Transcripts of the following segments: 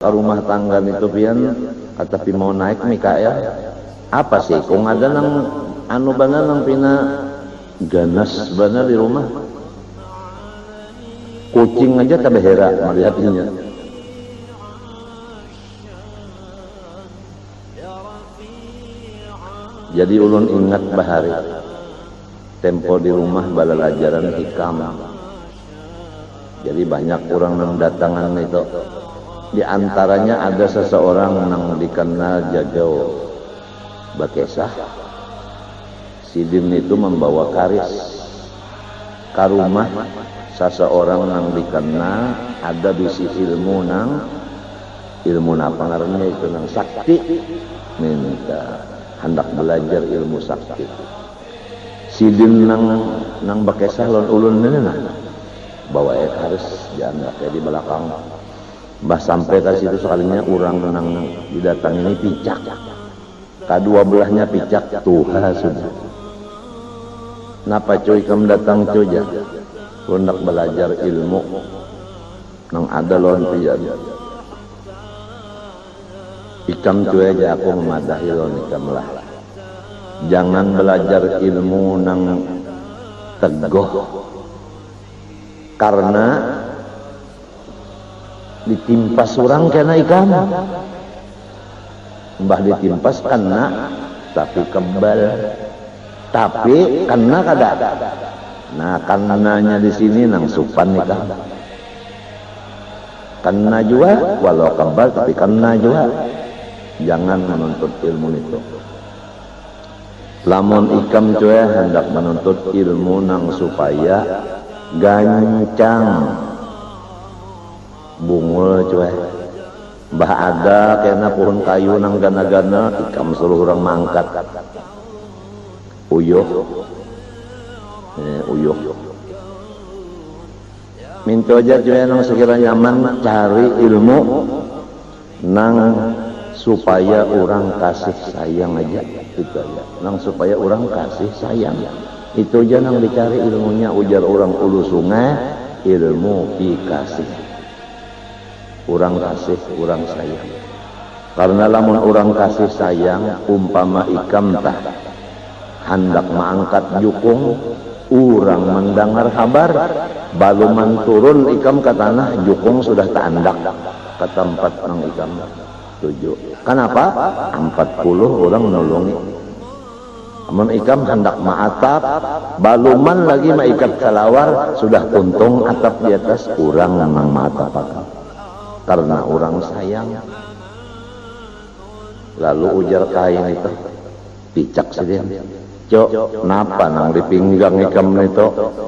rumah tangga itu pian tapi mau naik Mikael apa sih kung ada nang anu bana nang pina ganas bana di rumah kucing aja tabehera melihatnya. Jadi ulun ingat bahari tempo di rumah balalajaran hikam. Jadi banyak orang yang datangan itu. Di antaranya ada seseorang yang dikenal Jagao Bakesah. Sidin itu membawa karis ke rumah seseorang yang dikenal ada bisi ilmu nang ilmu apa ngarannya itu nang sakti minta hendak belajar ilmu sakti. Sidin nang Bakesah lon ulun ini nah bawa karis janda kayak di belakang. Bah sampai ke situ sekalinya orang nang didatang ini picak. Kedua belahnya picak Tuhan sudah. Napa cuy kamu datang cuy ya? Hendak belajar ilmu nang ada lawan pian. Ikam cuy aja aku memadahi lawan ikam lah. Jangan belajar ilmu nang teguh karena ditimpas orang kena ikan mbah ditimpas kena tapi kebal tapi kena kada nah kananya di sini nang supan ikan kena juga walau kebal tapi kena juga jangan menuntut ilmu itu lamun ikam cuy hendak menuntut ilmu nang supaya gancang bungul cuy bah ada kena pohon kayu nang gana-gana ikam suruh orang mangkat uyuh uyuh minta aja cuy nang sekiranya nyaman cari ilmu nang supaya orang kasih sayang aja itu aja nang supaya orang kasih sayang itu aja nang dicari ilmunya ujar orang ulu sungai ilmu dikasih orang kasih, orang sayang. Karena lamun orang kasih sayang, umpama ikam tah hendak mengangkat jukung, orang mendengar kabar, baluman turun ikam ke tanah, jukung sudah tak andak ke tempat nang ikam tuju. Kenapa? 40 orang menolongi. Amun ikam hendak maatap, baluman lagi maikat kalawar, sudah tuntung atap di atas, orang memang maatap akam. Karena orang sayang lalu ujar kain itu picak sedih cok napa nang di pinggang ikam itu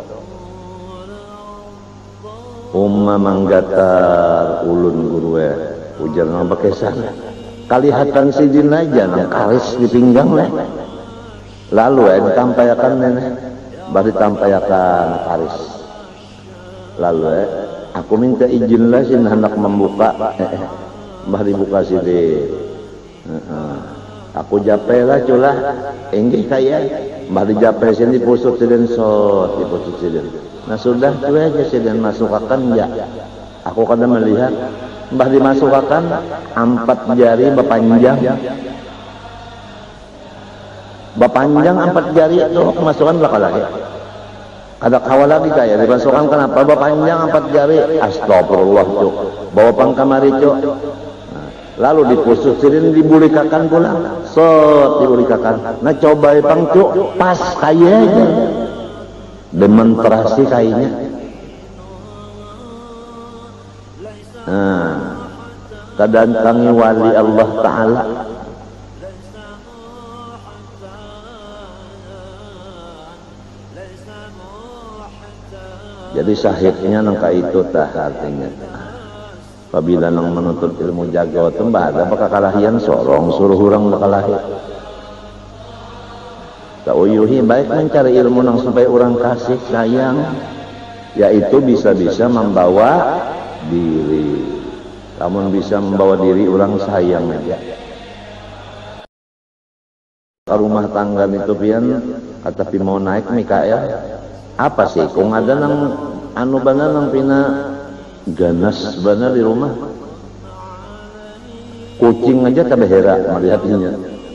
manggatar ulun gurue ujar nang Bakesah kalihatan sidin aja nang karis di pinggang leh lalu ditampayakan nenek baru ditampayakan karis lalu aku minta izin lah sih hendak membuka mbah dibuka sini aku jape lah culah enggih kaya mbah dijape sini pusut sini so dipusut sini nah sudah cuy aja sini masukkan ya aku kadang melihat mbah dimasukkan 4 jari bepanjang 4 jari itu masukkan belakang lagi ada kawal lagi kaya dimasukkan kenapa bawa panjang 4 jari astagfirullah cuk bawa pangkamari cuk nah, lalu dipususirin dibulikakan pulang so dibulikakan nah coba pang cuk pas kaya aja demonstrasi kayaknya nah kedatangi wali Allah Ta'ala jadi sahihnya nangka itu tah artinya apabila nang menuntut ilmu Jagao itu mbah ada bakal kalahian sorong suruh orang bakal lahir tak uyuhi baik mencari ilmu nang supaya orang kasih sayang yaitu bisa-bisa membawa diri namun bisa membawa diri orang sayang aja rumah tangga itu pian tapi mau naik Mikael apa sih kung ada nang anu bana nang pina ganas bana di rumah kucing aja tabehera melihatnya.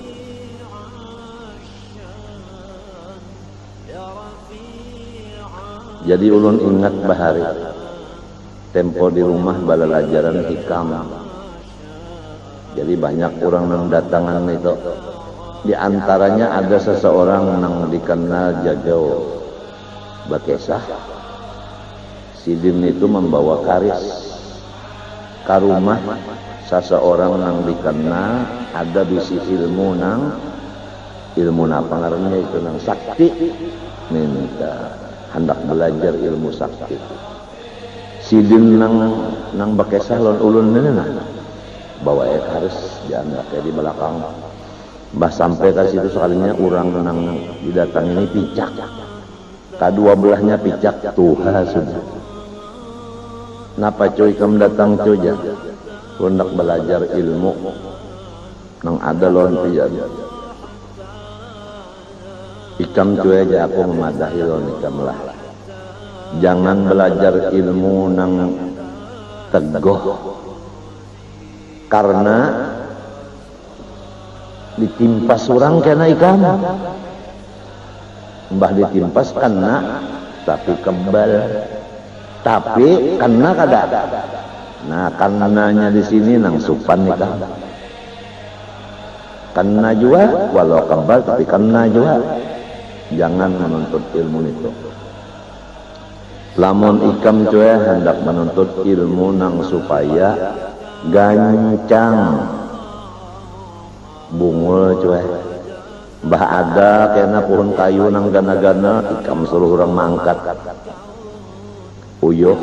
Jadi ulun ingat bahari tempo di rumah balalajaran hikam. Jadi banyak orang mendatangan itu. Di antaranya ada seseorang yang dikenal jagau bakesah. Sidin itu membawa karis ke rumah seseorang yang dikenal ada bisi ilmu nang ilmu apa ngarannya itu nang sakti minta hendak belajar ilmu sakti. Sidin nang bakesah lon ulun neunah bawa harus jangan kayak di belakang. Bah sampai ke situ sekalinya orang nang didatang ini picak. Kedua belahnya picak Tuhan sudah. Napa cuy kamu datang cuy ya? Hendak belajar ilmu nang ada lon pian. Ikam cuy aja aku memadahi lon ikam lah. Jangan belajar ilmu nang teguh. Karena ditimpas orang kena ikam. Mbah ditimpas kena tapi kebal. Tapi kena kada. Nah, karenanya di sini nang supan ikam. Kena juga walau kebal tapi kena juga. Jangan menuntut ilmu itu. Lamun ikam cuy hendak menuntut ilmu nang supaya gancang bungul cuy. Bah ada kena pohon kayu nang gana-gana ikam suruh orang mangkat uyuh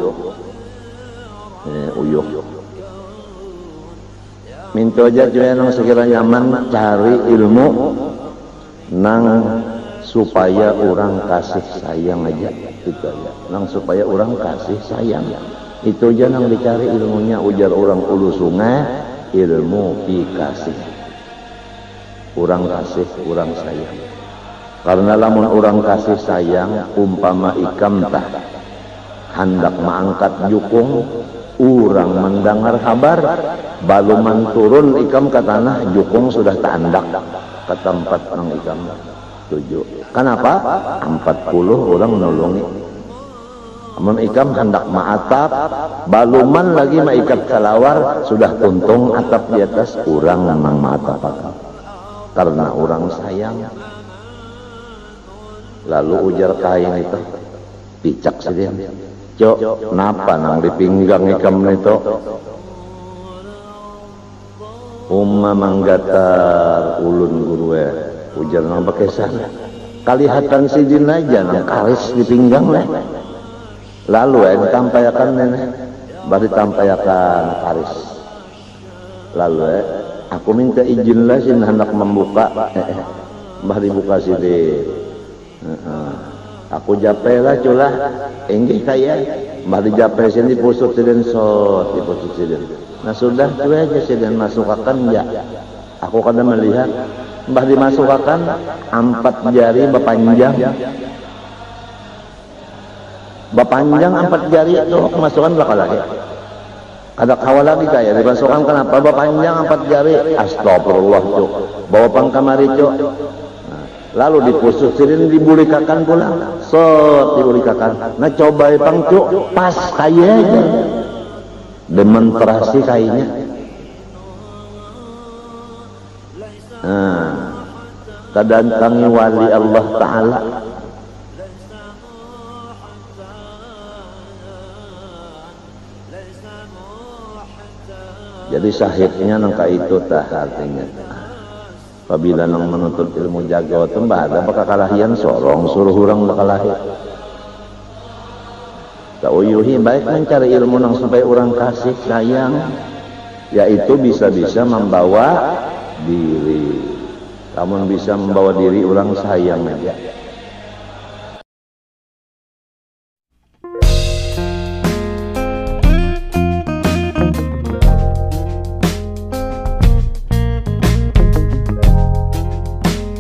uyuh minta aja cuy nang sekiranya nyaman cari ilmu nang supaya orang kasih sayang aja itu aja nang supaya orang kasih sayang itu aja nang dicari ilmunya. Ujar orang ulu sungai ilmu dikasih orang kasih orang sayang. Karena lamun orang kasih sayang umpama ikam tah hendak mengangkat jukung orang mendengar kabar baluman turun ikam ke tanah jukung sudah tandak ke tempat nang ikam tuju. Kenapa? 40 orang menolongi. Amun ikam hendak maatap baluman lagi maikat salawar sudah tuntung atap di atas orang memang maatap karena orang sayang. Lalu ujar kain itu picak saja cok napa nang di pinggang ikam itu manggatar ulun gurue ujar nang bakesan kalihatan sidin aja nang karis di pinggang leh. Lalu ditampayakan nenek baru ditampayakan karis. Lalu aku minta izin lah sih hendak membuka bah dibuka sidin. Aku jape lah culah enggih kaya bah dijape sini pusut sidin sot di pusut sidin. Nah sudah cuy aja sidin masukkan ya. Aku kadang melihat bah dimasukkan 4 jari berpanjang. Bapanjang 4 jari itu kemasukan belakang lagi. Ada kawal lagi kaya dimasukkan kenapa bapanjang 4 jari. Astagfirullah cuk. Bawa pangkamari cuk. Nah, lalu dipusut sidin dibulikakan pula. Sot dibulikakan. Nah coba pang cuk pas kaya aja. Demonstrasi kayaknya. Nah, kadantangi wali Allah Ta'ala. Jadi sahihnya nangka itu tah artinya. Apabila nang menuntut ilmu jago itu mbah ada bakal kalahian sorong suruh orang bakal lahir. Tak uyuhi baik mencari ilmu nang supaya orang kasih sayang, yaitu bisa-bisa membawa diri. Namun bisa membawa diri orang sayang aja.